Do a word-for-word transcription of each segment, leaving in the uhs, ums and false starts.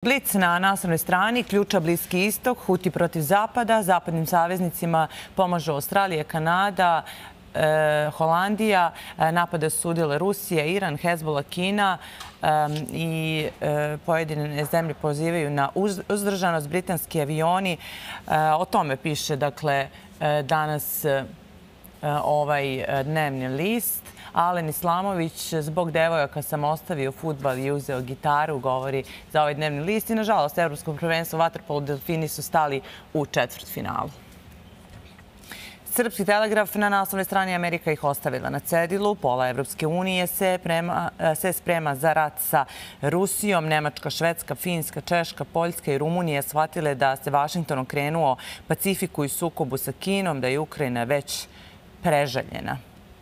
Blic na naslovnoj strani ključa Bliski istok, Huti protiv Zapada, zapadnim saveznicima pomažu Australija, Kanada, Holandija, napade su sudile Rusija, Iran, Hezbollah, Kina i pojedine zemlje pozivaju na uzdržanost. Britanski avioni, o tome piše dakle danas ovaj dnevni list. Alen Islamović, zbog devojaka sam ostavio fudbal i uzeo gitaru, govori za ovaj dnevni list. I nažalost, Evropsko prvenstvo u vaterpolu Delfini su stali u četvrtfinalu. Srpski telegraf na naslovnoj strani Amerika ih ostavila na cedilu. Pola Evropske unije se, prema, se sprema za rat sa Rusijom. Nemačka, Švedska, Finska, Češka, Poljska i Rumunija shvatile da se Vašington okrenuo Pacifiku i sukobu sa Kinom, da je Ukrajina već preželjena.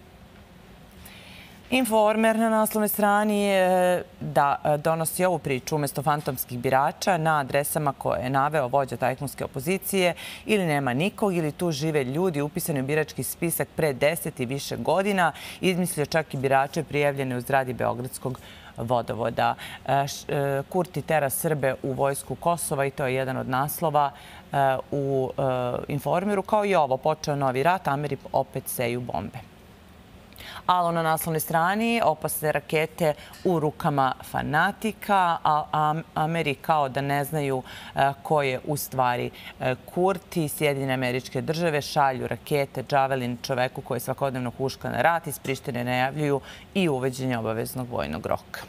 Informer na naslovnoj strani je da donosi ovu priču umjesto fantomskih birača na adresama koje je naveo vođa tajkunske opozicije. Ili nema nikog, ili tu žive ljudi upisani u birački spisak pre deset i više godina. Izmislio čak i birače prijavljene u zgradi Beogradskog vodovoda. Kurti tera Srbe u vojsku Kosova i to je jedan od naslova u Informeru. Kao i ovo, počeo novi rat, Ameri opet seju bombe. Alo na naslovnoj strani, opasne rakete u rukama fanatika, a Ameri kao da ne znaju ko je u stvari Kurti. Sjedinjene Američke Države šalju rakete Javelin čoveku koji svakodnevno huška na rat. Iz Prištine najavljuju i uvođenje obaveznog vojnog roka.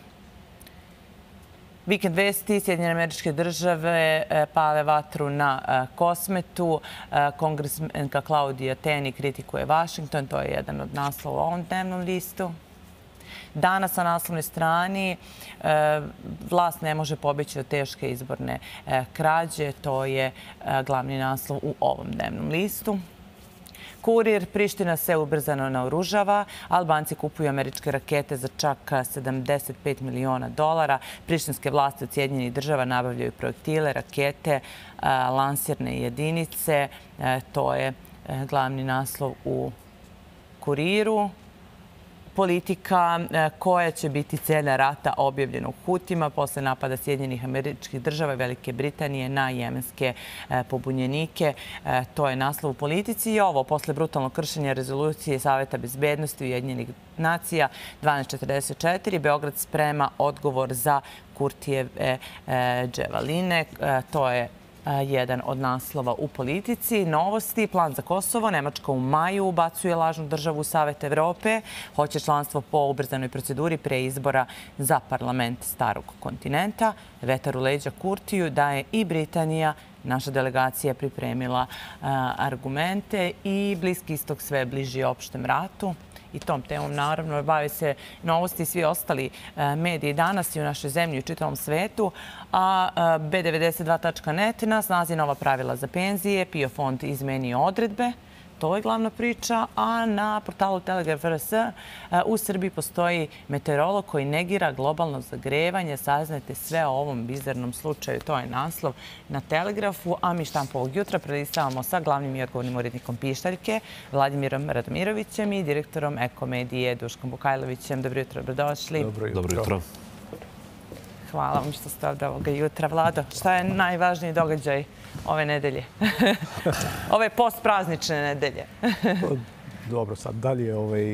Vikend vesti, Sjedinjene Američke Države pale vatru na Kosmetu. Kongresmenka Klaudija Teni kritikuje Vašington. To je jedan od naslova u ovom dnevnom listu. Danas na naslovnoj strani vlast ne može pobeći od teške izborne krađe. To je glavni naslov u ovom dnevnom listu. Kurir, Priština se ubrzano naoružava. Albanci kupuju američke rakete za čak sedamdeset pet miliona dolara. Prištinske vlasti od Sjedinjenih Država nabavljaju projektile, rakete, lansirne jedinice. To je glavni naslov u Kuriru. Politika koja će biti celja rata objavljena u Hutima posle napada Sjedinjenih Američkih Država i Velike Britanije na jemenske pobunjenike. To je naslov u Politici. I ovo, posle brutalnog kršenja rezolucije Saveta bezbednosti Ujedinjenih nacija dvanaest četrdeset četiri, Beograd sprema odgovor za Kurtijeve dževaline. To je jedan od naslova u Politici. Novosti, plan za Kosovo. Nemačka u maju ubacuje lažnu državu u Savet Evrope. Hoće članstvo po ubrzanoj proceduri pre izbora za parlament starog kontinenta. Vetar u leđa Kurtiju da je i Britanija, naša delegacija, pripremila argumente i Bliski istok sve bliži opštem ratu. I tom temom, naravno, bave se Novosti i svi ostali mediji danas i u našoj zemlji i u čitavom svetu. A B devedeset dva tačka net na snazi nova pravila za penzije. PIO fond izmenio odredbe. To je glavna priča. A na portalu Telegraf R S u Srbiji postoji meteorolog koji negira globalno zagrevanje. Saznajte sve o ovom bizarnom slučaju. To je naslov na Telegrafu. A mi štampu ovog jutra prelistavamo sa glavnim i odgovornim urednikom Pištaljke, Vladimirom Radomirovićem i direktorom Ekomedije Duškom Bukajlovićem. Dobro jutro, dobrodošli. Dobro jutro. Hvala vam što ste ovdje ovoga jutra. Vlado, šta je najvažniji događaj ove nedelje? Ove postpraznične nedelje. Dobro, sad dalje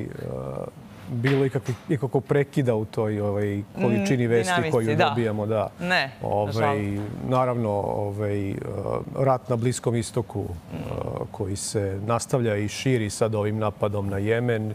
bilo ikako prekida u toj količini vesti koju dobijamo. Ne, nažalost. Naravno, rat na Bliskom istoku koji se nastavlja i širi sad ovim napadom na Jemen.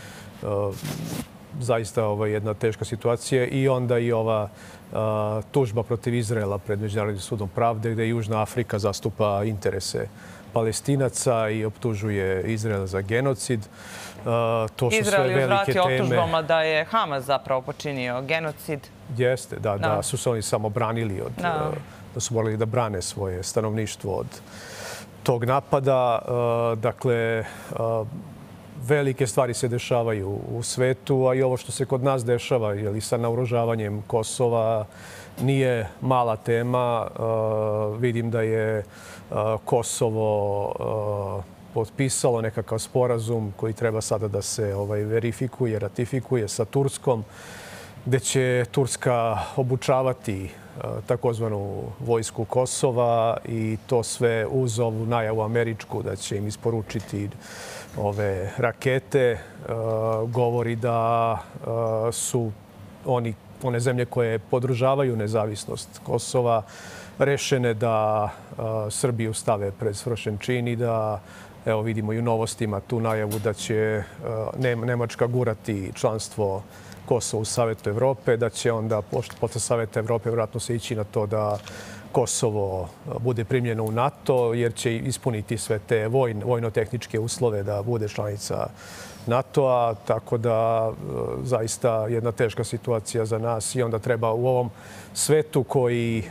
Zaista jedna teška situacija i onda i ova tužba protiv Izraela pred Međunarodnim sudom pravde gdje Južna Afrika zastupa interese Palestinaca i optužuje Izrael za genocid. Izrael je uzvratio optužbama da je Hamas zapravo počinio genocid. Jeste, da, da su se oni samo branili, da su morali da brane svoje stanovništvo od tog napada. Dakle, velike stvari se dešavaju u svetu, a i ovo što se kod nas dešava sa naoružavanjem Kosova nije mala tema. Vidim da je Kosovo potpisalo nekakav sporazum koji treba sada da se verifikuje, ratifikuje sa Turskom, gde će Turska obučavati takozvanu vojsku Kosova i to sve uz ovu najavu američku da će im isporučiti ove rakete. Govori da su oni, one zemlje koje podržavaju nezavisnost Kosova rešene da Srbiju stave pred svršen čin i da, evo vidimo i u novostima tu najavu da će Nemačka gurati članstvo Kosova u Savetu Evrope, da će onda posle Saveta Evrope vjerojatno se ići na to da Kosovo bude primljeno u NATO, jer će ispuniti sve te vojno-tehničke uslove da bude članica NATO-a, tako da zaista jedna teška situacija za nas i onda treba u ovom svetu koji,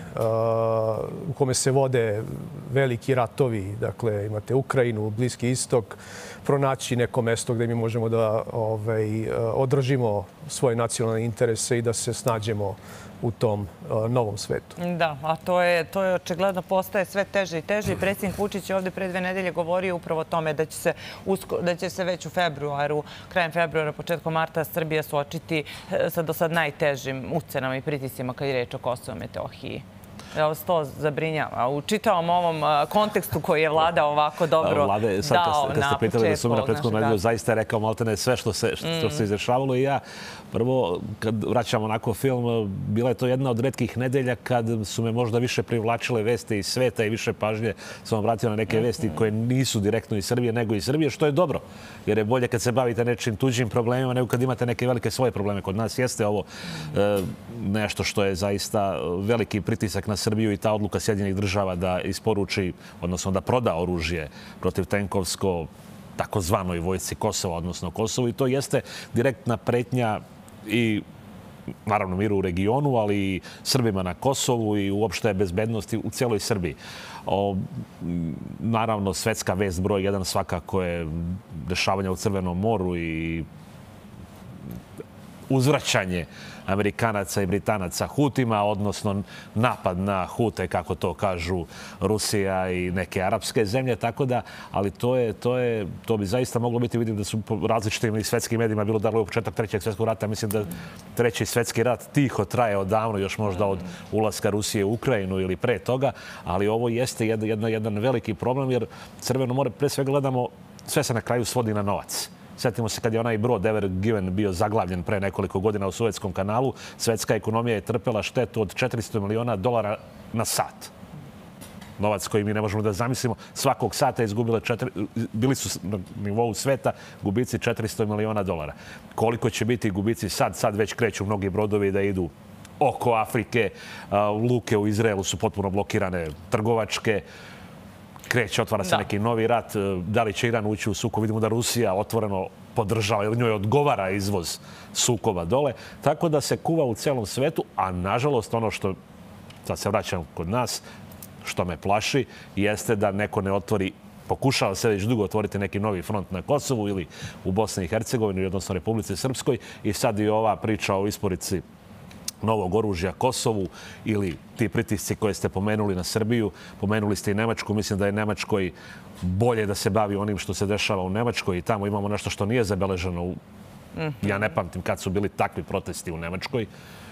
u kome se vode veliki ratovi, dakle imate Ukrajinu, Bliski istok, pronaći neko mesto gdje mi možemo da ovaj, održimo svoje nacionalne interese i da se snađemo u tom novom svetu. Da, a to je, to je očigledno postaje sve teže i teže. Predsjednik Vučić je ovdje pre dve nedelje govorio upravo o tome da će se, usko, da će se već u februaru, krajem februara, početkom marta Srbija suočiti sa do sad najtežim ucenama i pritiscima kad je reč o Kosovu i Metohiji. Evo se to zabrinjava. U čitavom ovom kontekstu koji je vlada ovako dobro Vlade, sad, dao kad ste pitali da su me na prethodnom nedelju, zaista je rekao maltene sve što se, što se izrešavalo i ja. Prvo, kad vraćamo onako film, bila je to jedna od retkih nedelja kad su me možda više privlačile vesti iz sveta i više pažnje sam obratio na neke vesti koje nisu direktno iz Srbije, nego iz Srbije, što je dobro. Jer je bolje kad se bavite nečim tuđim problemima nego kad imate neke velike svoje probleme. Kod nas jeste ovo nešto što je zaista veliki pritisak na Srbiju i ta odluka Sjedinjenih država da isporuči, odnosno da proda oružje protiv tenkovsko takozvanoj vojsci Kosova, odnosno Kosovu. I to jeste direktna pretnja i naravno miru u regionu, ali i Srbima na Kosovu i uopšte bezbednosti u cijeloj Srbiji. O, naravno, svetska vest broj jedan svakako je dešavanja u Crvenom moru i uzvraćanje Amerikanaca i Britanaca Hutima, odnosno napad na Hute, kako to kažu Rusija i neke arapske zemlje, tako da, ali to je, to je, to bi zaista moglo biti, vidim da su po različitim i svetskim medijima bilo dalo u početak trećeg svjetskog rata. Mislim da treći svjetski rat tiho traje odavno, još možda od ulaska Rusije u Ukrajinu ili pre toga, ali ovo jeste jedan, jedan, jedan veliki problem, jer Crveno more, pre svega gledamo, sve se na kraju svodi na novac. Sjetimo se kad je onaj brod Ever Given bio zaglavljen pre nekoliko godina u Suetskom kanalu, svetska ekonomija je trpela štetu od četiristo miliona dolara na sat. Novac koji mi ne možemo da zamislimo. Svakog sata izgubile četiri, bili su na nivou sveta gubici četiristo miliona dolara. Koliko će biti gubici sad? Sad već kreću mnogi brodovi da idu oko Afrike. Luke u Izraelu su potpuno blokirane, trgovačke. Kreće, otvara se neki novi rat. Da li će Iran ući u sukob? Vidimo da Rusija otvoreno podržava ili njoj odgovara izvoz sukoba dole. Tako da se kuva u celom svetu, a nažalost ono što, sad se vraćam kod nas, što me plaši, jeste da neko ne otvori, pokušava se već dugo otvoriti neki novi front na Kosovu ili u Bosni i Hercegovini, odnosno Republici Srpskoj, i sad i ova priča o isporici novog oružja Kosovu ili ti pritisci koje ste pomenuli na Srbiju. Pomenuli ste i Nemačku. Mislim da je Nemačkoj bolje da se bavi onim što se dešava u Nemačkoj i tamo imamo nešto što nije zabeleženo. Ja ne pamtim kad su bili takvi protesti u Nemačkoj.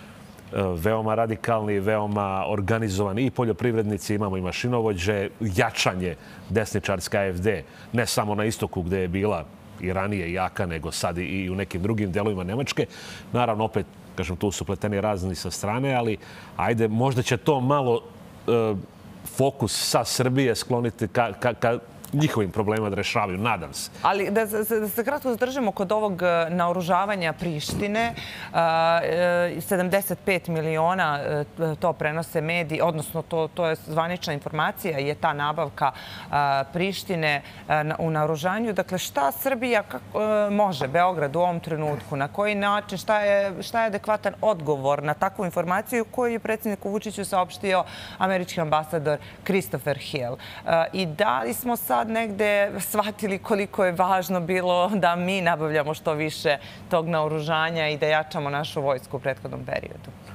Veoma radikalni, veoma organizovani i poljoprivrednici, imamo i mašinovođe, jačanje desničarske A F D, ne samo na istoku gdje je bila i ranije jaka, nego sad i u nekim drugim delovima Nemačke. Naravno, opet, kažem, tu su pleteni razni sa strane, ali ajde, možda će to malo e, fokus sa Srbije skloniti ka, ka, ka njihovim problemima da rešavaju, nadam se. Ali da, da se kratko zadržimo kod ovog naoružavanja Prištine, sedamdeset pet miliona to prenose mediji, odnosno to, to je zvanična informacija, je ta nabavka Prištine u naoružanju. Dakle, šta Srbija kako, može, Beograd u ovom trenutku, na koji način, šta je, šta je adekvatan odgovor na takvu informaciju koju je predsjedniku Vučiću saopštio američki ambasador Christopher Hill. I da li smo sad negde shvatili koliko je važno bilo da mi nabavljamo što više tog naoružanja i da jačamo našu vojsku u prethodnom periodu?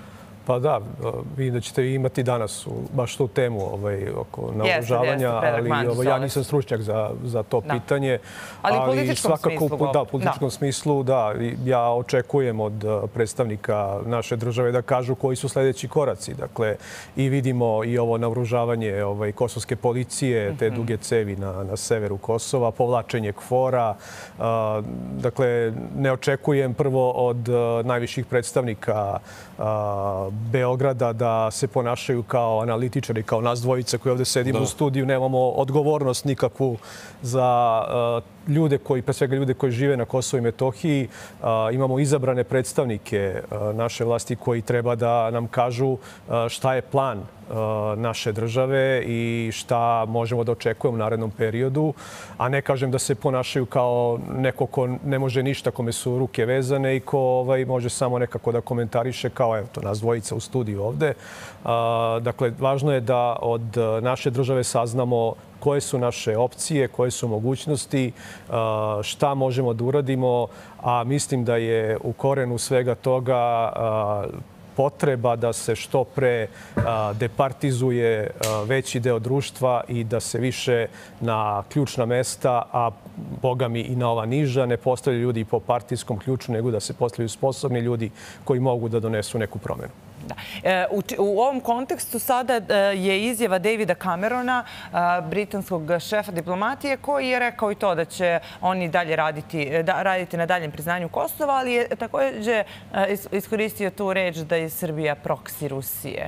Pa da, vidim da ćete imati danas baš tu temu oko naoružavanja, ali ja nisam stručnjak za to pitanje. Ali u političkom smislu? Da, u političkom smislu, da. Ja očekujem od predstavnika naše države da kažu koji su sljedeći koraci. Dakle, i vidimo i ovo naoružavanje kosovske policije, te duge cevi na severu Kosova, povlačenje KFOR-a. Dakle, ne očekujem prvo od najviših predstavnika Beograda da se ponašaju kao analitičari, kao nas dvojica koji ovdje sedimo u studiju. Nemamo odgovornost nikakvu za ljude koji, pre svega ljude koji žive na Kosovu i Metohiji. Imamo izabrane predstavnike naše vlasti koji treba da nam kažu šta je plan naše države i šta možemo da očekujemo u narednom periodu. A ne kažem da se ponašaju kao neko ko ne može ništa, kome su ruke vezane i ko može samo nekako da komentariše kao evo to nas dvojica u studiju ovde. Dakle, važno je da od naše države saznamo koje su naše opcije, koje su mogućnosti, šta možemo da uradimo, a mislim da je u korenu svega toga potreba da se što pre departizuje veći deo društva i da se više na ključna mesta, a boga mi i na ova niža, ne postavljaju ljudi po partijskom ključu, nego da se postavljaju sposobni ljudi koji mogu da donesu neku promjenu. U ovom kontekstu sada je izjava Davida Camerona, britanskog šefa diplomatije, koji je rekao i to da će oni dalje raditi na daljem priznanju Kosova, ali je također iskoristio tu reč da je Srbija proksi Rusije.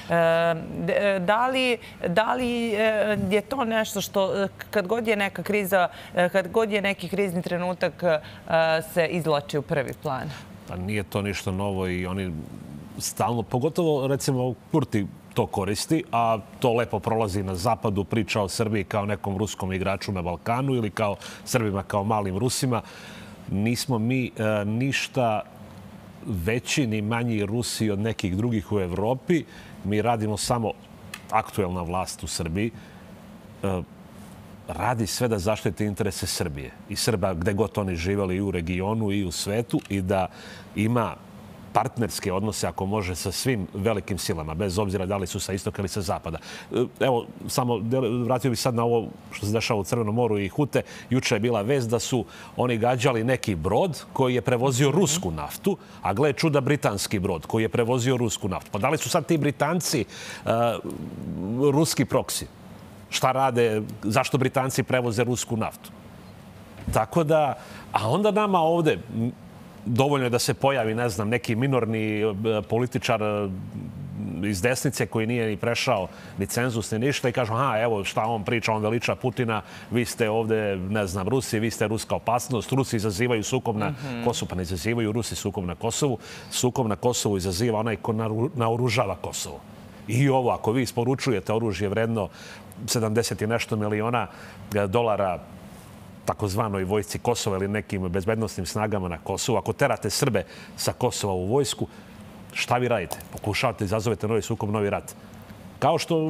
Da li je to nešto što kad god je neka kriza, kad god je neki krizni trenutak se izvlači u prvi plan? Pa nije to ništa novo i oni stalno, pogotovo recimo Kurti to koristi, a to lepo prolazi na zapadu, priča o Srbiji kao nekom ruskom igraču na Balkanu ili kao Srbima kao malim Rusima. Nismo mi ništa veći ni manji Rusi od nekih drugih u Evropi. Mi radimo samo, aktuelna vlast u Srbiji radi sve da zaštiti interese Srbije i Srba gde god oni živeli i u regionu i u svetu i da ima partnerske odnose, ako može, sa svim velikim silama, bez obzira da li su sa istoka ili sa zapada. Evo, samo vratio bih sad na ovo što se dešava u Crvenom moru i Hute. Juče je bila vest da su oni gađali neki brod koji je prevozio rusku naftu, a gle čuda britanski brod koji je prevozio rusku naftu. Pa da li su sad ti Britanci ruski proksi? Šta rade? Zašto Britanci prevoze rusku naftu? Tako da, a onda nama ovde dovoljno je da se pojavi, ne znam, neki minorni političar iz desnice koji nije ni prešao ni cenzus ni ništa i kažu, aha, evo šta on priča, on veliča Putina, vi ste ovde, ne znam, Rusi, vi ste ruska opasnost, Rusi izazivaju sukob na Kosovu, pa ne izazivaju Rusi sukob na Kosovu, sukob na Kosovu izaziva onaj ko naoružava Kosovo. I ovo, ako vi isporučujete oružje vredno sedamdeset i nešto miliona dolara takozvanoj vojsci Kosova ili nekim bezbednostnim snagama na Kosovu, ako terate Srbe sa Kosova u vojsku, šta vi radite? Pokušavate, izazovete novi sukob, novi rat. Kao što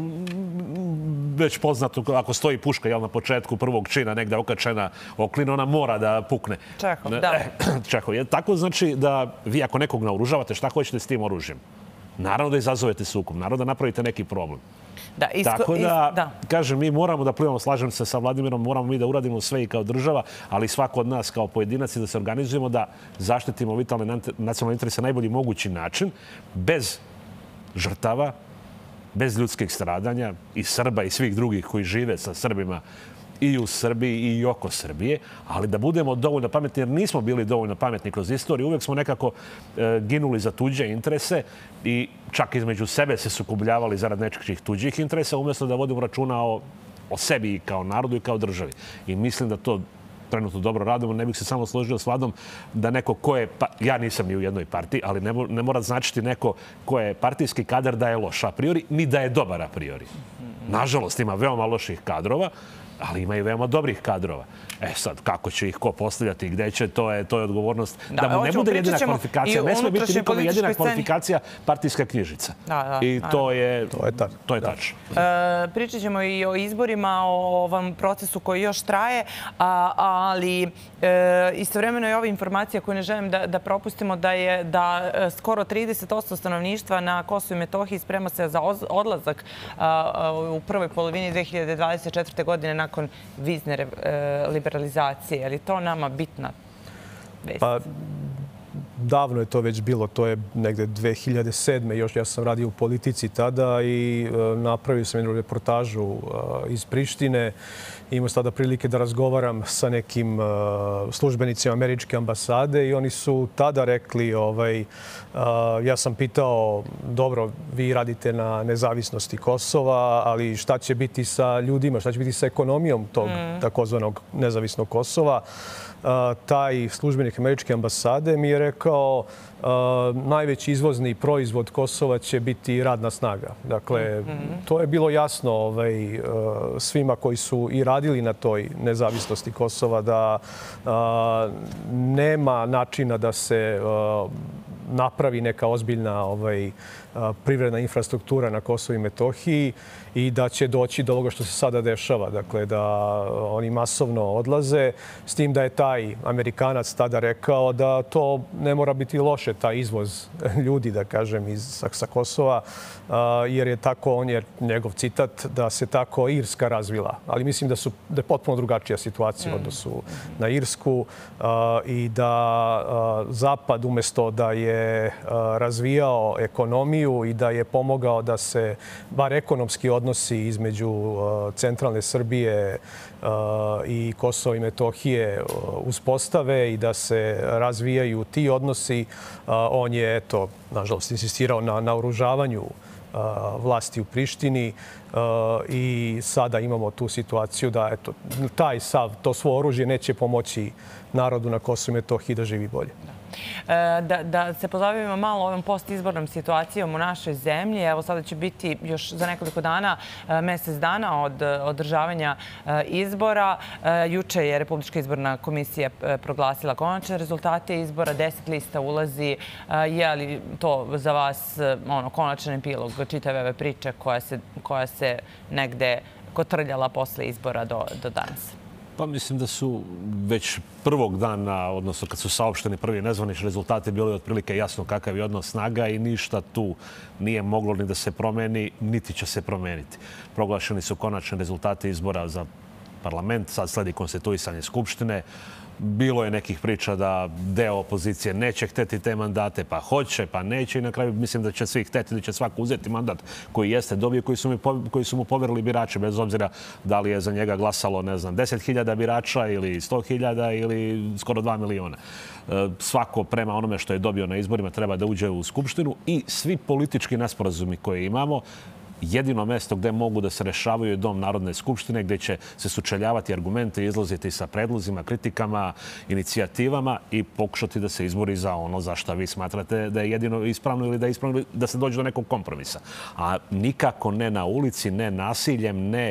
već poznato, ako stoji puška na početku prvog čina, negdje okačena oklina, ona mora da pukne. Čehov, da. Čehov. Tako znači da vi ako nekog naoružavate, šta hoćete s tim oružjem? Naravno da izazovete sukob, naravno da napravite neki problem. Tako da, kažem, mi moramo da plivamo, slažem se sa Vladimirom, moramo mi da uradimo sve i kao država, ali svako od nas kao pojedinac i da se organizujemo, da zaštitimo vitalne nacionalne interese na najbolji mogući način, bez žrtava, bez ljudskih stradanja i Srba i svih drugih koji žive sa Srbima i u Srbiji i oko Srbije, ali da budemo dovoljno pametni, jer nismo bili dovoljno pametni kroz istoriju. Uvijek smo nekako ginuli za tuđe interese i čak između sebe se sukobljavali zarad nečih tuđih interesa, umjesto da vodimo računa o sebi i kao narodu i kao državi. I mislim da to trenutno dobro radimo. Ne bih se samo složio s Vladom da neko ko je, ja nisam ni u jednoj partiji, ali ne mora značiti neko ko je partijski kadar da je loš a priori, ni da je dobar a priori. Nažalost, ima veoma loših kadrova. ali ima i veoma dobrih kadrova. E sad, kako će ih ko postavljati i gde će, to je, to je odgovornost. Da, da mu ne bude jedina kvalifikacija. Ne sme biti nikome jedina kvalifikacija partijska knjižica. Da, da, I to je, to je, ta, to je tačno. E, pričat ćemo i o izborima, o ovom procesu koji još traje, a, ali e, istovremeno je ova informacija koju ne želim da, da propustimo, da je da skoro trideset posto stanovništva na Kosovu i Metohiji sprema se za odlazak a, u prvoj polovini dve hiljade dvadeset četvrte. godine nakon vizne e, liberalizacije. Je li to nama bitna vest? Pa, davno je to već bilo. To je negde dve hiljade sedme. Još ja sam radio u politici tada i e, napravio sam jednu reportažu e, iz Prištine. Imao sam tada prilike da razgovaram sa nekim e, službenicima američke ambasade i oni su tada rekli, ovaj, e, ja sam pitao, dobro, vi radite na nezavisnosti Kosova, ali šta će biti sa ljudima, šta će biti sa ekonomijom tog mm. takozvanog nezavisnog Kosova? Uh, taj službenik američke ambasade mi je rekao uh, najveći izvozni proizvod Kosova će biti radna snaga. Dakle, mm-hmm. to je bilo jasno ovaj, uh, svima koji su i radili na toj nezavisnosti Kosova da uh, nema načina da se uh, napravi neka ozbiljna ovaj, privredna infrastruktura na Kosovu i Metohiji i da će doći do ovoga što se sada dešava. Dakle, da oni masovno odlaze. S tim da je taj Amerikanac tada rekao da to ne mora biti loše, taj izvoz ljudi, da kažem, iz, sa Kosova, jer je tako, on je njegov citat, da se tako Irska razvila. Ali mislim da, su, da je potpuno drugačija situacija u odnosu na Irsku i da Zapad umjesto da je razvijao ekonomiju i da je pomogao da se bar ekonomski odnosi između centralne Srbije i Kosova i Metohije uspostave i da se razvijaju ti odnosi, on je, eto, nažalost, insistirao na naoružavanju vlasti u Prištini i sada imamo tu situaciju da, eto, taj sav, to svo oružje neće pomoći narodu na Kosovu i Metohiji da živi bolje. Da, da se pozabavimo malo ovom postizbornom situacijom u našoj zemlji. Evo sada će biti još za nekoliko dana, mjesec dana od održavanja izbora. Juče je Republička izborna komisija proglasila konačne rezultate izbora. Deset lista ulazi. Je li to za vas ono, konačan epilog čitave ove priče koja se, koja se negde kotrljala posle izbora do, do danas? Pa mislim da su već prvog dana, odnosno kad su saopšteni prvi nezvanični rezultati, bili otprilike jasno kakav je odnos snaga i ništa tu nije moglo ni da se promeni, niti će se promeniti. Proglašeni su konačni rezultati izbora za parlament, sad sledi konstituisanje Skupštine. Bilo je nekih priča da deo opozicije neće hteti te mandate, pa hoće, pa neće i na kraju mislim da će svi hteti, da će svako uzeti mandat koji jeste dobio, koji su, mi, koji su mu poverili birači, bez obzira da li je za njega glasalo, ne znam, deset hiljada birača ili sto hiljada ili skoro dva miliona. Svako prema onome što je dobio na izborima treba da uđe u Skupštinu i svi politički nesporazumi koje imamo, jedino mjesto gdje mogu da se rešavaju je Dom Narodne skupštine, gdje će se sučeljavati argumente, izlaziti sa predlozima, kritikama, inicijativama i pokušati da se izbori za ono za što vi smatrate da je jedino ispravno ili da je ispravno da se dođe do nekog kompromisa. A nikako ne na ulici, ne nasiljem, ne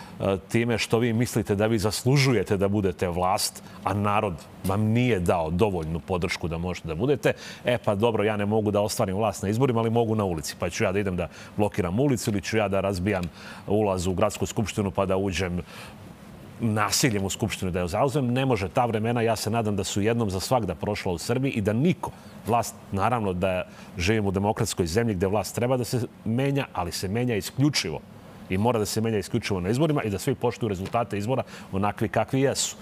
time što vi mislite da vi zaslužujete da budete vlast, a narod vam nije dao dovoljnu podršku da možete da budete. E pa dobro, ja ne mogu da ostvarim vlast na izborima, ali mogu na ulici. Pa ću ja da idem da blokiram ulicu ili ću ja da razbijam ulaz u gradsku skupštinu pa da uđem nasiljem u skupštinu da je zauzmem. Ne može ta vremena. Ja se nadam da su jednom za svakda prošla u Srbiji i da niko, vlast, naravno da živimo u demokratskoj zemlji gdje vlast treba da se menja, ali se menja isključivo i mora da se menja isključivo na izborima i da svi poštuju rezultate izbora onakvi kakvi jesu.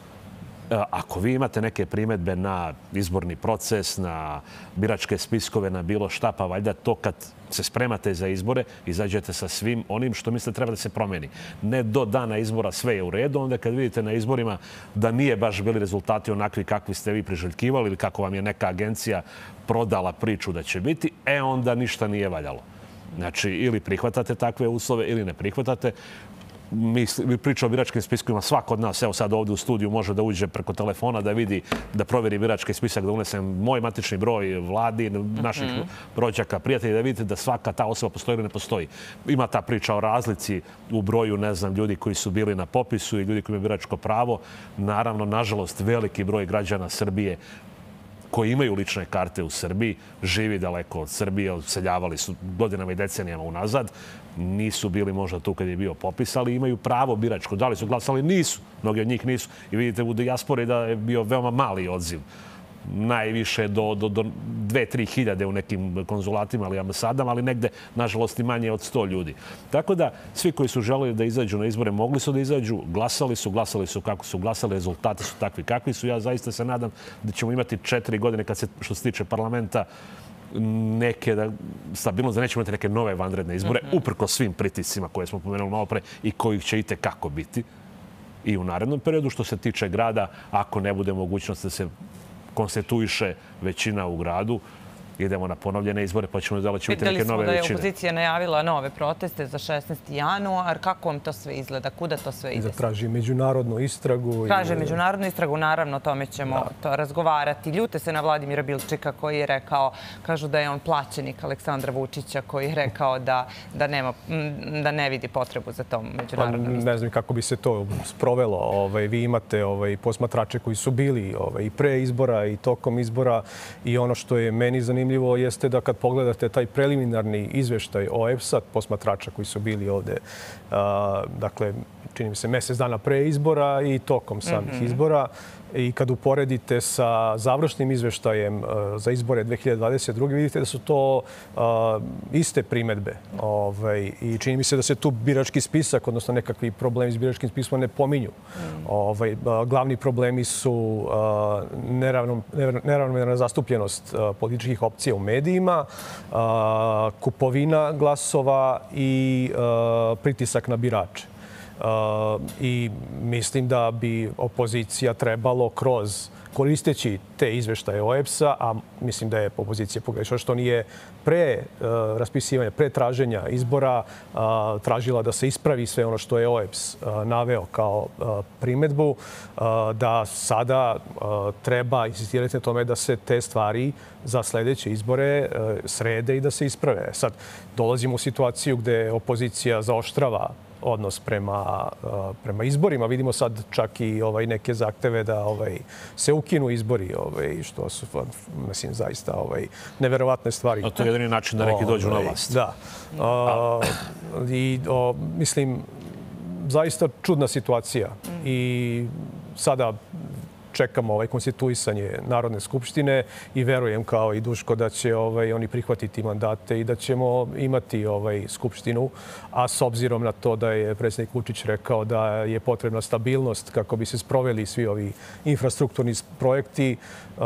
Ako vi imate neke primjedbe na izborni proces, na biračke spiskove, na bilo šta, pa valjda to kad se spremate za izbore, izađete sa svim onim što mislite treba da se promeni. Ne do dana izbora sve je u redu, onda kad vidite na izborima da nije baš bili rezultati onakvi kakvi ste vi priželjkivali ili kako vam je neka agencija prodala priču da će biti, e onda ništa nije valjalo. Znači, ili prihvatate takve uslove ili ne prihvatate. mi pričamo o biračkim spiskovima. Svako od nas, evo sad ovdje u studiju, može da uđe preko telefona, da vidi, da provjeri birački spisak, da unesem moj matični broj, vladi, naših rođaka, prijatelja, da vidite da svaka ta osoba postoji ili ne postoji. Ima ta priča o razlici u broju, ne znam, ljudi koji su bili na popisu i ljudi koji imaju biračko pravo. Naravno, nažalost, veliki broj građana Srbije koji imaju lične karte u Srbiji, živi daleko od Srbije, odseljavali su godinama i decenijama unazad, nisu bili možda tu kad je bio popis, ali imaju pravo biračko. Da li su glasali? Nisu. Mnogi od njih nisu. I vidite u dijaspori da je bio veoma mali odziv. Najviše do, do, do dve, tri hiljade u nekim konzulatima ili ambasadama, ali negde, nažalost, i manje od sto ljudi. Tako da, svi koji su želeli da izađu na izbore, mogli su da izađu, glasali su, glasali su kako su glasali, rezultati su takvi kakvi su. Ja zaista se nadam da ćemo imati četiri godine, kad se, što se tiče parlamenta, neke da, stabilnost, da nećemo imati neke nove vanredne izbore, mm-hmm. uprko svim pritiscima koje smo pomenuli malo pre i kojih će i tekako biti i u narednom periodu. Što se tiče grada, ako ne bude mogućnost da se konstituiše većina u gradu, idemo na ponovljene izbore, pa ćemo da li će biti neke nove većine. Videli smo da je opozicija najavila nove proteste za šesnaesti januar. Kako vam to sve izgleda? Kuda to sve ide? Da traži međunarodnu istragu. Traže međunarodnu istragu, naravno, o tome ćemo to razgovarati. Ljute se na Vladimira Bilčika koji je rekao, kažu da je on plaćenik Aleksandra Vučića, koji je rekao da, da, nema, da ne vidi potrebu za tom međunarodnom istragom. Ne znam kako bi se to sprovelo. Ovaj, vi imate ovaj, posmatrače koji su bili ovaj, i pre izbora i tokom izbora i ono što je meni zanimljivo zanimljivo jeste da kad pogledate taj preliminarni izveštaj O E B S-a, posmatrača koji su bili ovde, dakle, čini mi se mjesec dana pre izbora i tokom samih izbora, i kad uporedite sa završnim izveštajem za izbore dve hiljade dvadeset druge. vidite da su to iste primedbe. I čini mi se da se tu birački spisak, odnosno nekakvi problemi s biračkim spiskom ne pominju. Glavni problemi su neravnomerna zastupljenost političkih opcija u medijima, kupovina glasova i pritisak na birače. I mislim da bi opozicija trebalo kroz, koristeći te izveštaje O E B S-a, a mislim da je opozicija pogrešila što nije pre raspisivanja, pre traženja izbora tražila da se ispravi sve ono što je O E B S naveo kao primedbu, da sada treba insistirati na tome da se te stvari za sljedeće izbore srede i da se isprave. Sad dolazimo u situaciju gde opozicija zaoštrava odnos prema, prema izborima. Vidimo sad čak i ovaj, neke zahteve da ovaj, se ukinu izbori, ovaj, što su, mislim, zaista ovaj, neverovatne stvari. A to je jedini način da neki dođu na vlast. Da. A, I, o, mislim, zaista čudna situacija. I sada čekamo ovaj konstituisanje Narodne skupštine i verujem kao i Duško da će ovaj, oni prihvatiti mandate i da ćemo imati ovaj skupštinu. A s obzirom na to da je predsjednik Vučić rekao da je potrebna stabilnost kako bi se sproveli svi ovi infrastrukturni projekti, uh,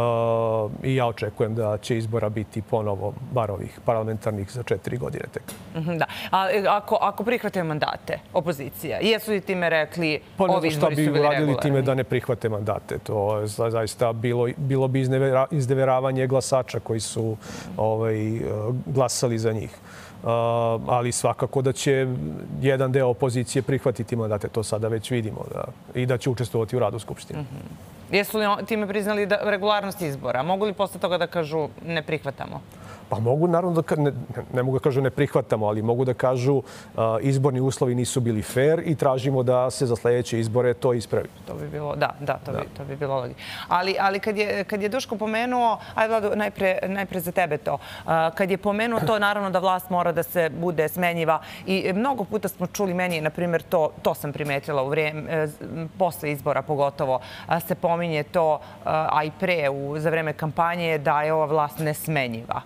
i ja očekujem da će izbora biti ponovo bar ovih parlamentarnih za četiri godine tek. Da. A ako, ako prihvate mandate opozicija, jesu li time rekli pa, ovi izbori su bili regularni? Šta bi uradili time da ne prihvate mandate? To je zaista bilo, bilo bi izneveravanje glasača koji su ovaj, glasali za njih. Uh, ali svakako da će jedan deo opozicije prihvatiti mandate, to sada već vidimo, da, i da će učestvovati u radu Skupštine. Mm-hmm. Jesu li time priznali da regularnost izbora? Mogu li posle toga da kažu ne prihvatamo? Pa mogu, naravno, da ne, ne mogu da kažu ne prihvatamo, ali mogu da kažu uh, izborni uslovi nisu bili fair i tražimo da se za sljedeće izbore to ispravi. To bi bilo, da, da, to, da. Bi, to bi bilo logično. Ali, ali kad, je, kad je Duško pomenuo, ajde Vlado, najpre, najpre za tebe to, uh, kad je pomenuo to, naravno da vlast mora da se bude smenjiva i mnogo puta smo čuli, meni, na primjer, to, to sam primetila u vrijeme, posle izbora pogotovo, se pominje to, a i pre, u, za vreme kampanje, da je ova vlast nesmenjiva.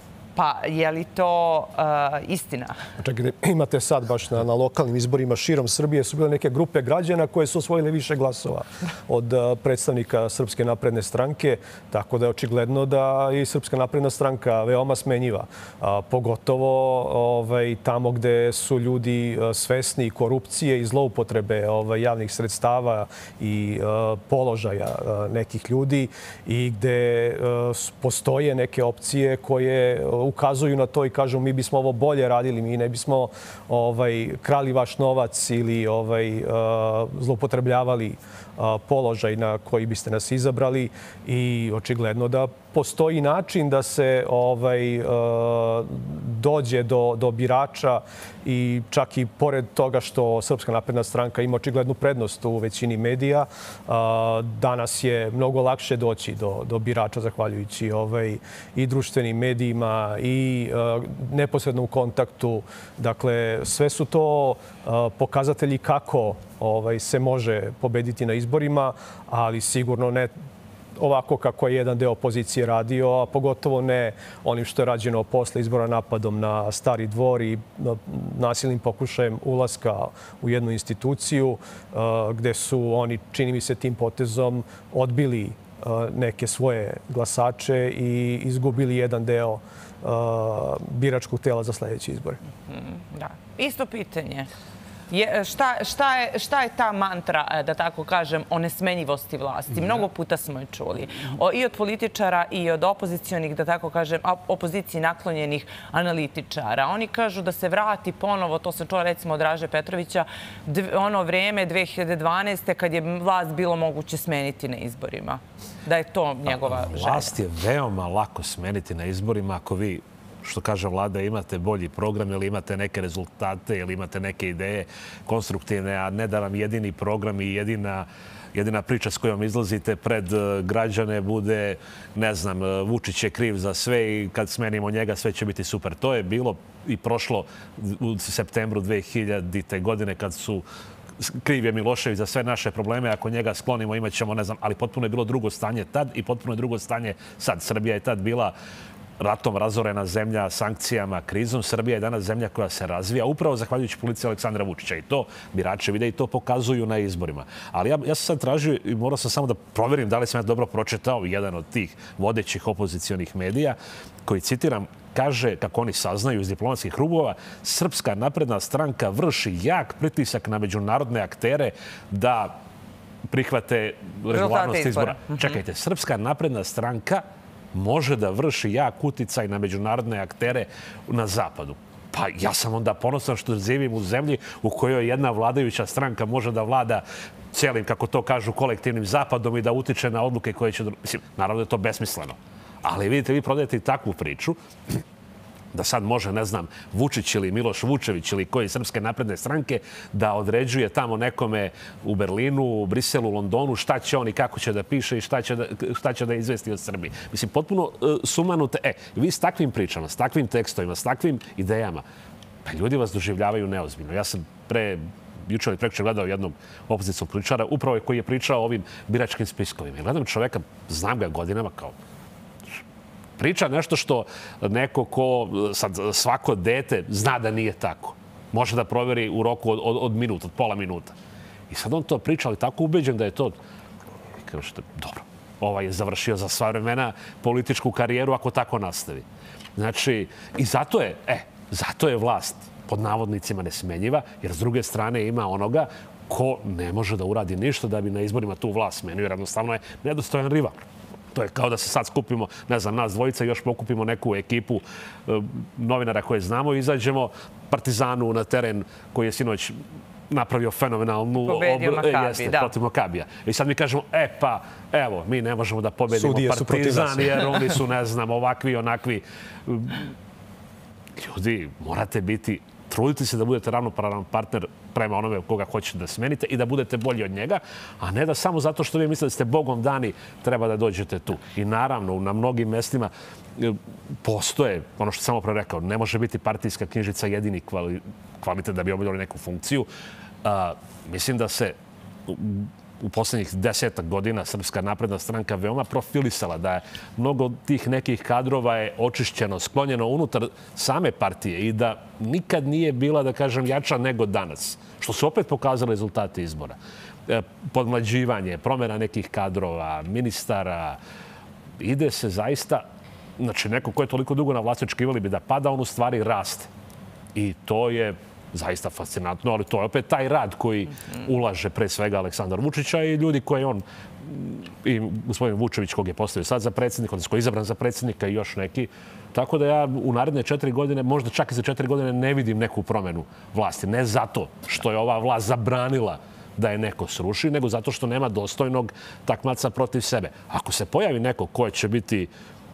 Pa je li to uh, istina? Čekajte, imate sad baš na, na lokalnim izborima širom Srbije su bile neke grupe građana koje su osvojile više glasova od uh, predstavnika Srpske napredne stranke, tako da je očigledno da i Srpska napredna stranka veoma smenjiva. Uh, pogotovo ovaj, tamo gde su ljudi uh, svesni korupcije i zloupotrebe ovaj, javnih sredstava i uh, položaja uh, nekih ljudi i gde uh, postoje neke opcije koje ukazuju na to i kažu mi bismo ovo bolje radili, mi ne bismo krali vaš novac ili zloupotrebljavali položaj na koji biste nas izabrali i očigledno da postoji način da se dođe do birača i čak i pored toga što Srpska napredna stranka ima očiglednu prednost u većini medija, danas je mnogo lakše doći do birača zahvaljujući i društvenim medijima i neposrednom kontaktu. Dakle, sve su to pokazatelji kako se može pobediti na izborima, ali sigurno ne ovako kako je jedan deo opozicije radio, a pogotovo ne onim što je rađeno posle izbora napadom na Stari dvor i nasilnim pokušajem ulaska u jednu instituciju gde su oni, čini mi se, tim potezom odbili neke svoje glasače i izgubili jedan deo biračkog tela za sljedeće izbore. Da. Isto pitanje. Šta je ta mantra, da tako kažem, o nesmenjivosti vlasti? Mnogo puta smo je čuli. I od političara i od opozicionih, da tako kažem, opoziciji naklonjenih analitičara. Oni kažu da se vrati ponovo, to sam čula recimo od Draže Petrovića, ono vreme dve hiljade dvanaeste. kad je vlast bilo moguće smeniti na izborima. Da je to njegova želja. Vlast je veoma lako smeniti na izborima ako vi, što kaže vlada, imate bolji program ili imate neke rezultate ili imate neke ideje konstruktivne, a ne da vam jedini program i jedina jedina priča s kojom izlazite pred građane bude, ne znam, Vučić je kriv za sve i kad smenimo njega sve će biti super. To je bilo i prošlo u septembru dve hiljadite. godine kad su kriv je Milošević za sve naše probleme. Ako njega sklonimo imat ćemo, ne znam, ali potpuno je bilo drugo stanje tad i potpuno je drugo stanje sad. Srbija je tad bila ratom razorena zemlja, sankcijama, krizom. Srbija je danas zemlja koja se razvija upravo zahvaljujući politici Aleksandra Vučića. I to birači vide i to pokazuju na izborima. Ali ja, ja sam sad tražio i morao sam samo da proverim da li sam ja dobro pročitao jedan od tih vodećih opozicionih medija koji, citiram, kaže, kako oni saznaju iz diplomatskih krugova, Srpska napredna stranka vrši jak pritisak na međunarodne aktere da prihvate regularnost izbora. Čekajte, Srpska napredna stranka može da vrši jak uticaj na međunarodne aktere na zapadu. Pa ja sam onda ponosan što živim u zemlji u kojoj jedna vladajuća stranka može da vlada cijelim, kako to kažu, kolektivnim zapadom i da utiče na odluke koje će... Mislim, naravno je to besmisleno. Ali vidite, vi prodajete i takvu priču da sad može, ne znam, Vučić ili Miloš Vučević ili koji Srpske napredne stranke da određuje tamo nekome u Berlinu, u Briselu, u Londonu šta će on i kako će da piše i šta će da, šta će da izvesti od Srbije. Mislim, potpuno uh, sumanute. E, vi s takvim pričama, s takvim tekstovima, s takvim idejama, pa ljudi vas doživljavaju neozbiljno. Ja sam pre juče ili prekjuče gledao jednog opozicijskog političara, upravo koji je pričao o ovim biračkim spiskovima. I gledam čoveka, znam ga godinama, kao priča nešto što neko ko sad svako dete zna da nije tako. Može da proveri u roku od, od, od minuta, od pola minuta. I sad on to priča, ali tako ubeđen da je to... Kažete, dobro, ovaj je završio za sva vremena političku karijeru ako tako nastavi. Znači, i zato je, e, zato je vlast pod navodnicima nesmenjiva, jer s druge strane ima onoga ko ne može da uradi ništa da bi na izborima tu vlast smenio, jer jednostavno je nedostojan rival. To je kao da se sad skupimo, ne znam, nas dvojica i još pokupimo neku ekipu novinara koje znamo i izađemo Partizanu na teren koji je sinoć napravio fenomenalnu Makabi, da. protiv Makabija. I sad mi kažemo, e pa, evo, mi ne možemo da pobedimo Partizan jer oni su, ne znam, ovakvi, onakvi. Ljudi, morate biti, trudite se da budete ravnopravan partner prema onome koga hoćete da smenite i da budete bolji od njega, a ne da samo zato što vi mislite da ste Bogom dani treba da dođete tu. I naravno, na mnogim mestima postoje, ono što sam samo rekao, ne može biti partijska knjižica jedini kvalitet da bi obavljali neku funkciju. A, mislim da se u posljednjih desetak godina Srpska napredna stranka veoma profilisala, da je mnogo tih nekih kadrova je očišćeno, sklonjeno unutar same partije i da nikad nije bila, da kažem, jača nego danas. Što su opet pokazali rezultate izbora. Podmlađivanje, promjena nekih kadrova, ministara. Ide se zaista, znači neko ko je toliko dugo na vlasti, očekivali bi da pada, on u stvari raste. I to je zaista fascinantno, ali to je opet taj rad koji ulaže pre svega Aleksandar Vučića i ljudi koje on i gospodin Vučević, kog je postavio sad za predsjednika, odnosno koji je izabran za predsjednika i još neki. Tako da ja u naredne četiri godine, možda čak i za četiri godine, ne vidim neku promjenu vlasti. Ne zato što je ova vlast zabranila da je neko sruši, nego zato što nema dostojnog takmaca protiv sebe. Ako se pojavi neko ko će biti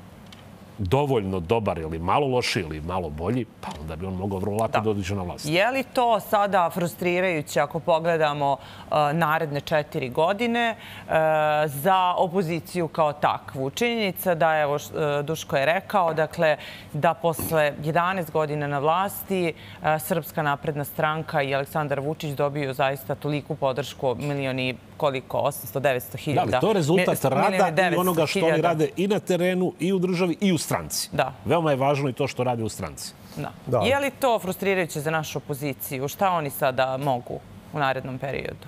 dovoljno dobar ili malo loši ili malo bolji, pa onda bi on mogao vrlo lako doći na vlast. Je li to sada frustrirajuće ako pogledamo naredne četiri godine za opoziciju kao takvu? Činjenica da, evo, Duško je rekao, dakle, da posle jedanaest godina na vlasti Srpska napredna stranka i Aleksandar Vučić dobiju zaista toliku podršku, milioni koliko, osamsto, devetsto hiljada. Da li to je rezultat rada i onoga što oni rade i na terenu, i u državi, i u stranci? Da. Veoma je važno i to što rade u stranci. Da. Je li to frustrirajuće za našu opoziciju? Šta oni sada mogu u narednom periodu?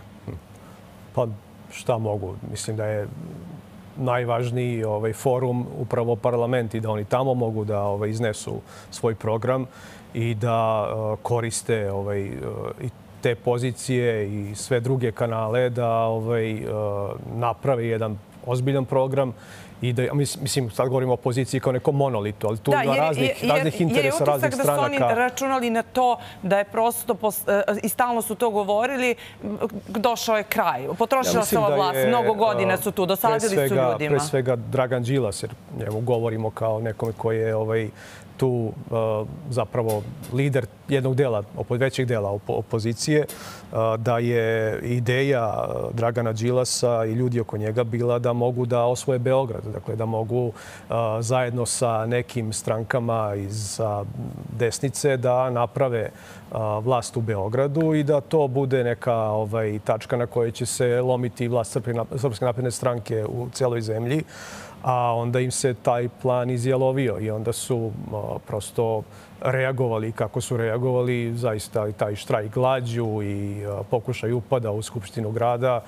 Pa šta mogu? Mislim da je najvažniji ovaj forum upravo parlament i da oni tamo mogu da ovaj, iznesu svoj program i da uh, koriste ovaj, uh, i te pozicije i sve druge kanale da ovaj, uh, naprave jedan ozbiljan program i da, mislim, sad govorimo o opoziciji kao nekom monolitu, ali tu ima raznih, raznih interesa, raznih stranaka. Je utisak da su oni računali na to da je prosto, i stalno su to govorili, došao je kraj. Potrošila se ova vlast, mnogo godina su tu, dosadili su ljudima. Pre svega Dragan Đilas, jer njemu govorimo kao nekome koji je ovaj, tu zapravo lider jednog dela, većeg dela opozicije, da je ideja Dragana Đilasa i ljudi oko njega bila da mogu da osvoje Beograd. Dakle, da mogu zajedno sa nekim strankama iz desnice da naprave vlast u Beogradu i da to bude neka ovaj, tačka na kojoj će se lomiti vlast Srpske napredne stranke u celoj zemlji. A onda im se taj plan izjalovio i onda su prosto reagovali kako su reagovali. Zaista taj štrajk glađu i pokušaj upada u Skupštinu grada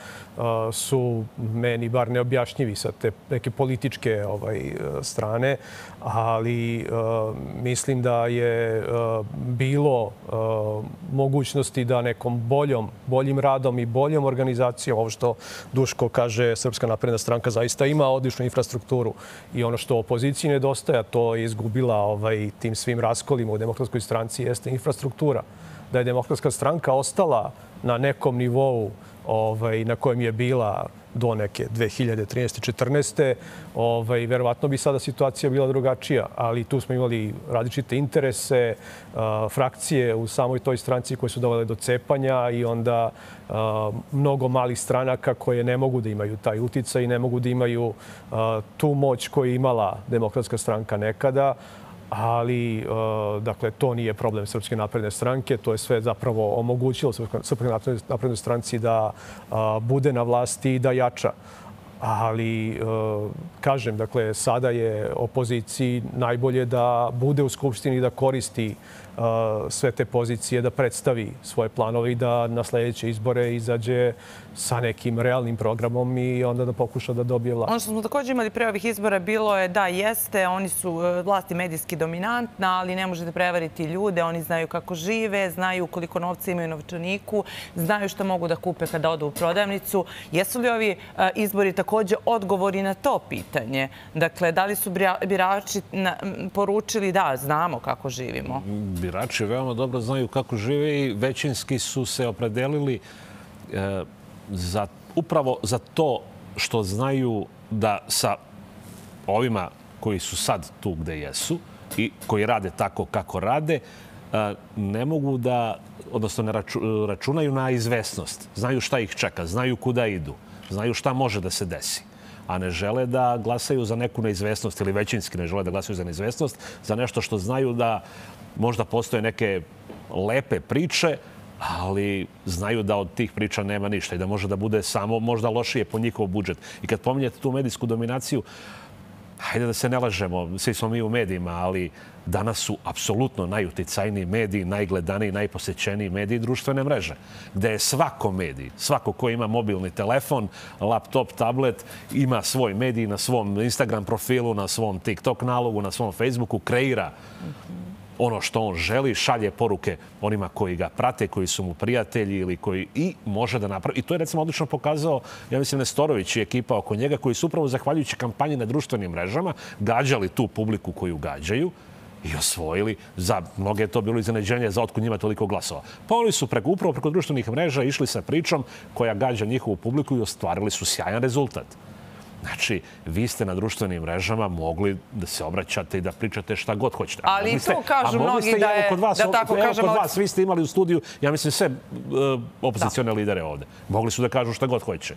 su meni bar neobjašnjivi sa te neke političke ovaj, strane, ali mislim da je bilo mogućnosti da nekom boljom, boljim radom i boljom organizacijom, ovo što Duško kaže, Srpska napredna stranka zaista ima odličnu infrastrukturu i ono što opoziciji nedostaje, to je izgubila ovaj, tim svim raskolima u Demokratskoj stranci, jeste infrastruktura. Da je Demokratska stranka ostala na nekom nivou ovaj, na kojem je bila do neke dve hiljade trinaeste četrnaeste. Ovaj, verovatno bi sada situacija bila drugačija, ali tu smo imali različite interese, uh, frakcije u samoj toj stranci koje su dovele do cepanja i onda uh, mnogo malih stranaka koje ne mogu da imaju taj uticaj i ne mogu da imaju uh, tu moć koju je imala Demokratska stranka nekada. Ali, dakle, to nije problem Srpske napredne stranke. To je sve zapravo omogućilo Srpskoj naprednoj stranci da bude na vlasti i da jača. Ali, kažem, dakle, sada je opoziciji najbolje da bude u Skupštini i da koristi sve te pozicije, da predstavi svoje planove i da na sljedeće izbore izađe sa nekim realnim programom i onda da pokuša da dobije vlast. Ono što smo također imali pre ovih izbora bilo je da jeste, oni su vlasti medijski dominantna, ali ne možete prevariti ljude, oni znaju kako žive, znaju koliko novca imaju u novčaniku, znaju što mogu da kupe kada odu u prodavnicu. Jesu li ovi izbori također odgovori na to pitanje? Dakle, da li su birači poručili da, znamo kako živimo? Birači veoma dobro znaju kako žive i većinski su se opredelili za, upravo za to što znaju da sa ovima koji su sad tu gde jesu i koji rade tako kako rade, ne mogu da, odnosno ne računaju na izvesnost. Znaju šta ih čeka, znaju kuda idu, znaju šta može da se desi. A ne žele da glasaju za neku neizvesnost ili većinski ne žele da glasaju za neizvesnost, za nešto što znaju da možda postoje neke lepe priče, ali znaju da od tih priča nema ništa i da može da bude samo možda lošije po njihov budžet. I kad pominjete tu medijsku dominaciju, hajde da se ne lažemo, svi smo mi u medijima, ali danas su apsolutno najuticajniji mediji, najgledaniji, najposećeniji mediji društvene mreže, gde je svako medij, svako ko ima mobilni telefon, laptop, tablet, ima svoj medij na svom Instagram profilu, na svom TikTok nalogu, na svom Facebooku, kreira ono što on želi, šalje poruke onima koji ga prate, koji su mu prijatelji ili koji i može da napravi. I to je recimo odlično pokazao, ja mislim, Nestorović i ekipa oko njega koji su upravo zahvaljujući kampanji na društvenim mrežama gađali tu publiku koju gađaju i osvojili. Za mnoge je to bilo iznenađenje za otkud njima toliko glasova. Pa oni su preko, upravo preko društvenih mreža išli sa pričom koja gađa njihovu publiku i ostvarili su sjajan rezultat. Znači, vi ste na društvenim mrežama mogli da se obraćate i da pričate šta god hoćete. Ali to kažu mnogi da je, da tako kažemo... Kod vas, vi ste imali u studiju, ja mislim, sve opozicione lidere ovde. Mogli su da kažu šta god hoće.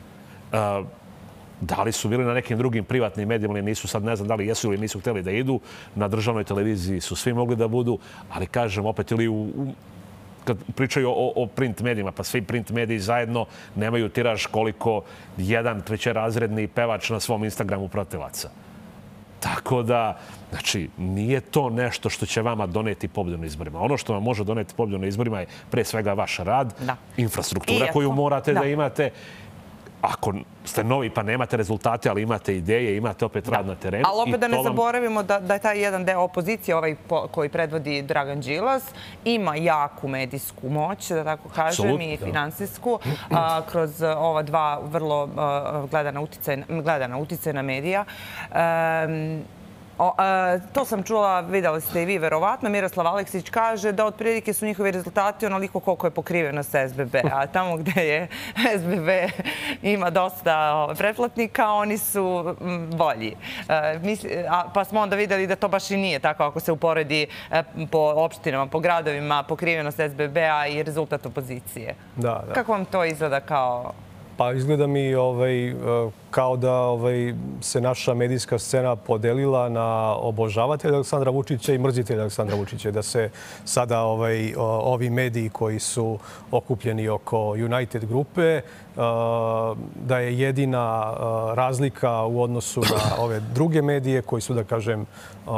Da li su bili na nekim drugim privatnim medijima ili nisu, sad ne znam da li jesu ili nisu hteli da idu. Na državnoj televiziji su svi mogli da budu, ali kažem opet ili u... kad pričaju o, o print medijima, pa svi print mediji zajedno nemaju tiraž koliko jedan trećerazredni pevač na svom Instagramu pratilaca. Tako da, znači, nije to nešto što će vama doneti pobjedu na izborima. Ono što vam može doneti pobjedu na izborima je pre svega vaš rad, da. infrastruktura koju morate da, da imate. Ako ste novi pa nemate rezultate, ali imate ideje, imate opet rad na terenu. Ali opet da ne zaboravimo da, da je taj jedan deo opozicije, ovaj po, koji predvodi Dragan Đilas, ima jaku medijsku moć, da tako kažem, Absolut, i finansijsku, a, kroz ova dva vrlo a, gledana, uticaj, gledana uticajna medija. Um, O, e, to sam čula, vidjeli ste i vi verovatno. Miroslav Aleksić kaže da otprilike su njihovi rezultati onoliko koliko je pokrivenost S B B. A tamo gde je S B B ima dosta pretplatnika, oni su bolji. E, misli, a, pa smo onda vidjeli da to baš i nije tako ako se uporedi e, po opštinama, po gradovima, pokrivenost S B B-a i rezultat opozicije. Da, da. Kako vam to izgleda kao... Pa izgleda mi ovaj, kao da ovaj, se naša medijska scena podelila na obožavatelja Aleksandra Vučića i mrzitelja Aleksandra Vučića. Da se sada ovaj, ovi mediji koji su okupljeni oko United grupe, da je jedina razlika u odnosu na ove druge medije koji su, da kažem,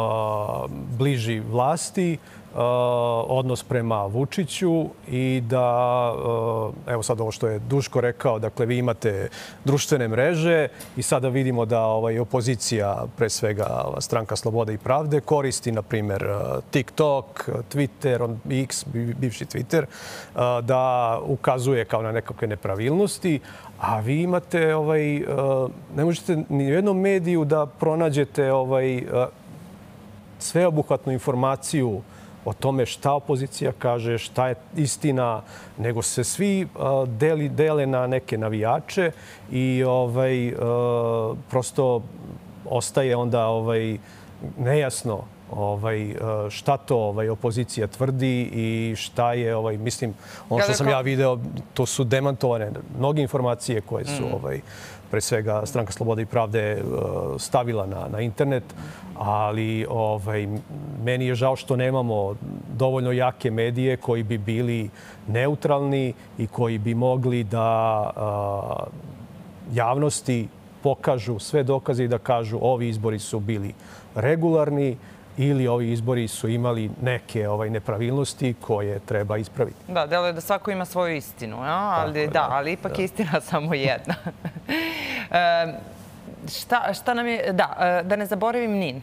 bliži vlasti, odnos prema Vučiću i da, evo sad ovo što je Duško rekao, dakle vi imate društvene mreže i sada vidimo da ovaj, opozicija, pre svega Stranka Slobode i Pravde, koristi, na primjer, TikTok, Twitter, X, bivši Twitter, da ukazuje kao na nekakve nepravilnosti, a vi imate, ovaj, ne možete ni u jednom mediju da pronađete ovaj, sveobuhvatnu informaciju o tome šta opozicija kaže, šta je istina, nego se svi uh, deli, dele na neke navijače i ovaj, uh, prosto ostaje onda ovaj, nejasno ovaj, šta to ovaj, opozicija tvrdi i šta je, ovaj, mislim, ono što sam ja video, to su demantovane mnoge informacije koje su ovaj, pre svega Stranka Slobode i Pravde stavila na, na internet, ali ovaj, meni je žao što nemamo dovoljno jake medije koji bi bili neutralni i koji bi mogli da a, javnosti pokažu sve dokaze i da kažu ovi izbori su bili regularni ili ovi izbori su imali neke ovaj, nepravilnosti koje treba ispraviti. Da, deluje da svako ima svoju istinu, ja? ali, Tako, da, da, ali ipak da. Istina samo jedna. e, šta, šta nam je... Da, da ne zaboravim Nin.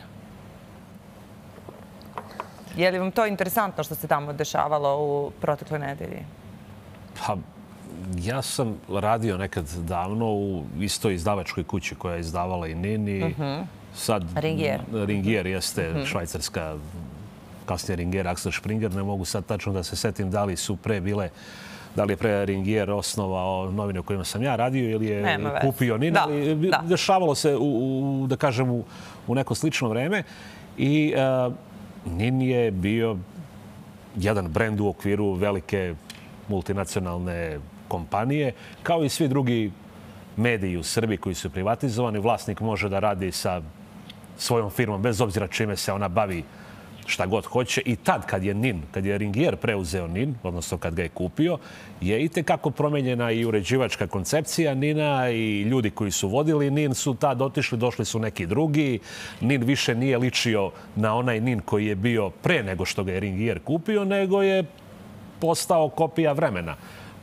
Je li vam to interesantno što se tamo dešavalo u protekle nedelji? Pa, ja sam radio nekad davno u istoj izdavačkoj kući koja je izdavala i Nin i uh-huh. sad Ringier. Ringier jeste uh-huh. švajcarska, kasnije Ringier, Axel Springer. Ne mogu sad tačno da se setim da li su pre bile, da li je pre Ringier osnovao novine u kojima sam ja radio ili je Nema kupio Nin. Da, ali da. Dešavalo se, u, u, da kažem, u, u neko slično vreme. I uh, Nin je bio jedan brend u okviru velike multinacionalne kompanije, kao i svi drugi mediji u Srbiji koji su privatizovani. Vlasnik može da radi sa svojom firmom, bez obzira čime se ona bavi, šta god hoće. I tad, kad je Nin, kad je Ringier preuzeo Nin, odnosno kad ga je kupio, je i tekako promenjena i uređivačka koncepcija Nina i ljudi koji su vodili Nin su tad otišli, došli su neki drugi. Nin više nije ličio na onaj Nin koji je bio pre nego što ga je Ringier kupio, nego je postao kopija vremena.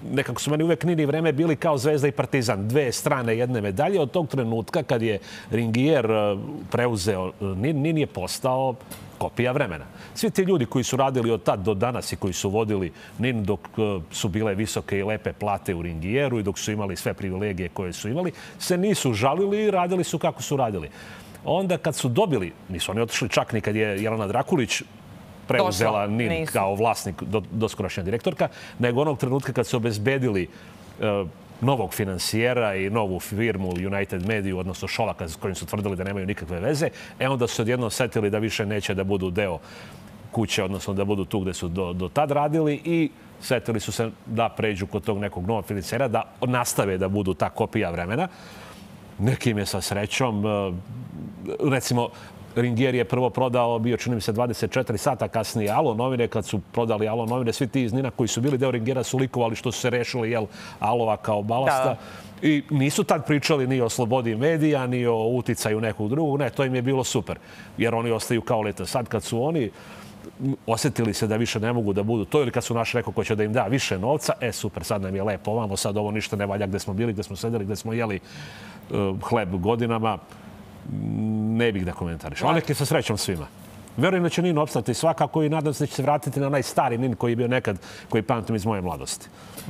nekako su meni uvek Nin i Vreme bili kao Zvezda i Partizan. Dve strane jedne medalje. Od tog trenutka kad je Ringier preuzeo Nin, Nin je postao kopija Vremena. Svi ti ljudi koji su radili od tad do danas i koji su vodili Nin dok su bile visoke i lepe plate u Ringieru i dok su imali sve privilegije koje su imali, se nisu žalili i radili su kako su radili. Onda kad su dobili, nisu oni otišli čak ni kad je Jelena Drakulić preuzela Nin kao vlasnik, doskorašnja direktorka, nego onog trenutka kad su obezbedili novog finansijera i novu firmu United Media, odnosno Šolaka, s kojim su tvrdili da nemaju nikakve veze, e onda su se odjednom setili da više neće da budu deo kuće, odnosno da budu tu gde su do, do tad radili i setili su se da pređu kod tog nekog novog finansijera, da nastave da budu ta kopija Vremena. Nekim je sa srećom, recimo, Ringier je prvo prodao, bio čini mi se dvadeset četiri sata kasnije Alo novine. Kad su prodali Alo novine, svi ti iz Nina koji su bili deo Ringiera su likovali što su se rešili jel, Alova kao balasta. I nisu tad pričali ni o slobodi medija, ni o uticaju nekog drugog. Ne, to im je bilo super, jer oni ostaju kao leta. Sad kad su oni osjetili se da više ne mogu da budu to ili kad su našli neko ko će da im da više novca, e super, sad nam je lepo ovamo, sad ovo ništa ne valja gde smo bili, gde smo sedeli, gde smo jeli uh, hleb godinama. Ne bih da komentariš. Ali neki sa srećom svima. Verujem da će Nin opstati svakako i nadam se da će se vratiti na onaj stari Nin koji je bio nekad, koji pamtim iz moje mladosti.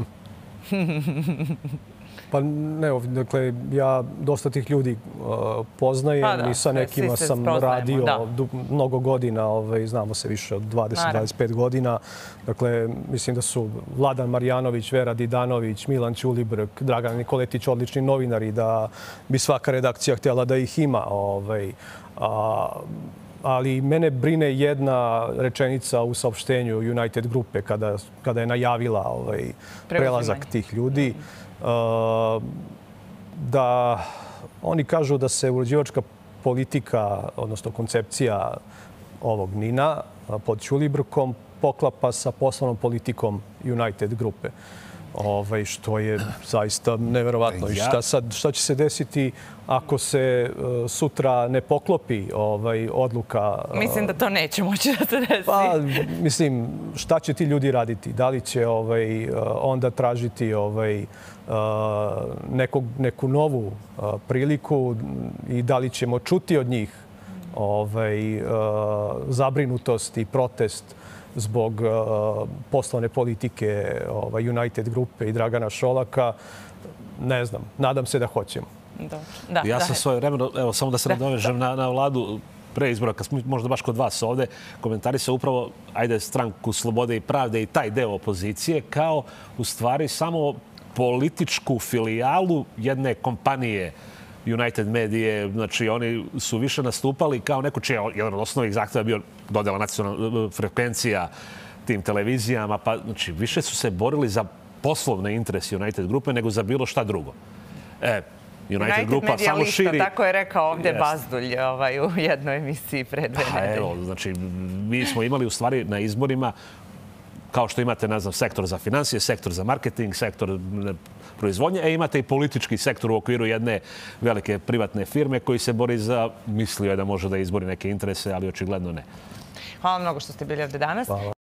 Pa ne, dakle, ja dosta tih ljudi uh, poznajem pa da, i sa nekima sam radio da. mnogo godina, ovaj, znamo se više od dvadeset do dvadeset pet godina. Dakle, mislim da su Vladan Marjanović, Vera Didanović, Milan Ćulibrk, Dragan Nikoletić, odlični novinari, da bi svaka redakcija htjela da ih ima. Ovaj, a, ali mene brine jedna rečenica u saopštenju United grupe kada, kada je najavila ovaj, prelazak tih ljudi. Da oni kažu da se uređivačka politika, odnosno koncepcija ovog Nina pod Ćulibrkom poklapa sa poslovnom politikom United grupe. Ovaj, što je zaista neverovatno. I šta, sad, šta će se desiti ako se uh, sutra ne poklopi ovaj, odluka? Uh, mislim da to neće moći da se desi. Pa, mislim, šta će ti ljudi raditi? Da li će ovaj, uh, onda tražiti ovaj, uh, nekog, neku novu uh, priliku i da li ćemo čuti od njih ovaj, uh, zabrinutost i protest zbog uh, poslovne politike ovaj, United grupe i Dragana Šolaka? Ne znam. Nadam se da hoćemo. Da, ja sam svoje vremeno, evo, samo da se nadovežem na, na Vladu pre izbora, kad smo možda baš kod vas ovde, komentari se upravo, ajde, Stranku slobode i pravde i taj deo opozicije, kao u stvari samo političku filijalu jedne kompanije United Medije. Znači, oni su više nastupali kao neko čija jedan od osnovnih zahteva bio dodela nacionalna frekvencija tim televizijama. Pa, znači, više su se borili za poslovne interese United grupe nego za bilo šta drugo. E, United, United grupa samo širi... Tako je rekao ovdje Bazdulj ovaj, u jednoj emisiji pre dve pa, nedelje. Evo, znači, mi smo imali u stvari na izborima, kao što imate, ne znam, sektor za financije, sektor za marketing, sektor proizvodnje, e imate i politički sektor u okviru jedne velike privatne firme koji se bori za, mislio je da može da izbori neke interese, ali očigledno ne. Hvala mnogo što ste bili ovdje danas. Hvala.